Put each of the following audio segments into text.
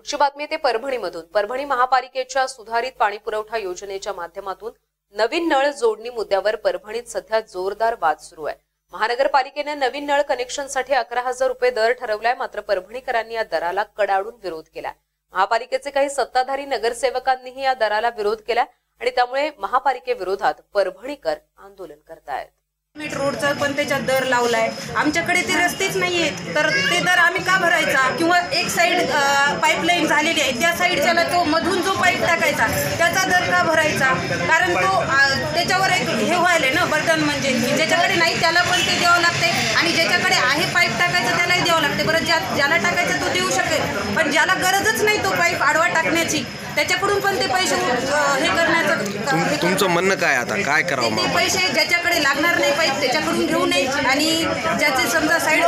पुढची बातमी ते परभणीमधून। परभणी महापालिकेच्या सुधारित पाणीपुरवठा योजनेच्या माध्यमातून नवीन नळ जोडणी मुद्द्यावर परभणीत सध्या जोरदार वाद सुरू आहे। महानगरपालिकेने नवीन नळ कनेक्शनसाठी 11,000 रुपये दर ठरवलाय, मात्र परभणीकरांनी या दराला कडाडून विरोध केलाय। महापालिकेचे काही सत्ताधारी नगरसेवकांनीही या दराला विरोध केलाय आणि त्यामुळे महापालिकेविरोधात परभणीकर आंदोलन करतायत। रोडचा पण त्याच्यात दर लावलाय। आमच्याकडे ते रस्तेच नाहीयेत, तर ते दर आम्ही का भरायचा? किंवा एक साइड पाईपलाईन झालेली आहे, त्या साइडच्याला तो मधून जो पाईप टाकायचा त्याचा दर का भरायचा? कारण तो त्याच्यावर एक हे व्हायला ना बर्डन, म्हणजे ज्याच्याकडे नाही त्याला पण ते द्यावं लागते आणि ज्याच्याकडे आहे पाईप टाकायचं त्यालाही द्यावं लागते। बरं, ज्याला टाकायचं तो देऊ शकेल, पण ज्याला गरजच नाही तो पाईप आडवा टाकण्याची त्याच्याकडून पण ते पैसे हे करण्याचं। तुमचं म्हणणं काय आता काय करावं? ते पैसे ज्याच्याकडे लागणार नाही पाईप त्याच्याकडून घेऊ नये आणि ज्याचे समजा साईड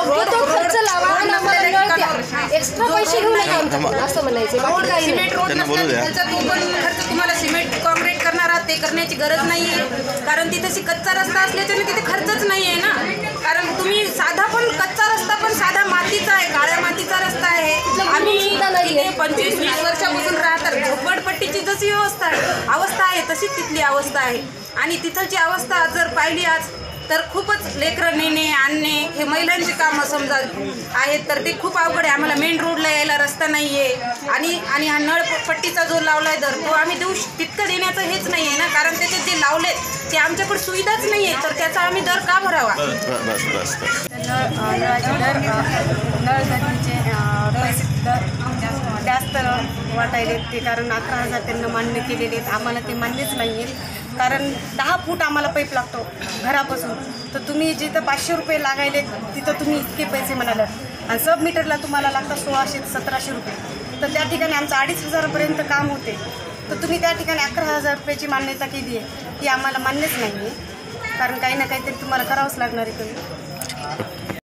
एक्स्ट्रा पैसे घेऊ नये असं म्हणायचं। सिमेंट रोड नसल्याचा तो पण खर्च तुम्हाला सिमेंट कॉन्क्रीट करणार आहात ते करण्याची गरज नाहीये, कारण तिथे कच्चा रस्ता असल्याच्याने तिथे खर्चच नाहीये ना। कारण तुम्ही साधा पण कच्चा रस्ता पण साधा मातीचा आहे, काळ्या मातीचा रस्ता आहे। आम्ही 25-20 वर्षापासून राहतात, झोपडपट्टीची जशी अवस्था आहे तशीच तिथली अवस्था आहे आणि तिथलची अवस्था जर पाहिली आज तर खूपच लेकरं नेणे आणणे हे महिलांचे कामं समजा आहेत, तर ते खूप अवघड आहे। आम्हाला मेन रोडला यायला रस्ता नाही आहे आणि हा नळपट्टीचा जो लावलाय दर तो आम्ही तितकं देण्याचं हेच नाही आहे ना, कारण त्याचे जे लावलेत ते आमच्याकडे सुविधाच नाही आहे, तर त्याचा आम्ही दर का भरावा? जास्त वाटायले ते, कारण 11,000 त्यांना मान्य केलेले आहेत, आम्हाला ते मान्यच नाही आहे। कारण 10 फूट आम्हाला पाईप लागतो घरापासून, तर तुम्ही जिथं 500 रुपये लागायले तिथं तुम्ही इतके पैसे म्हणाले आणि सब मीटरला तुम्हाला लागतात 1600 ते 1700 रुपये, तर त्या ठिकाणी आमचं 2,500पर्यंत काम होते, तर तुम्ही त्या ठिकाणी 11,000 रुपयाची मान्यता केली आहे ही आम्हाला मान्यच नाही आहे, कारण काही ना काहीतरी तुम्हाला करावंच लागणार आहे। तुम्ही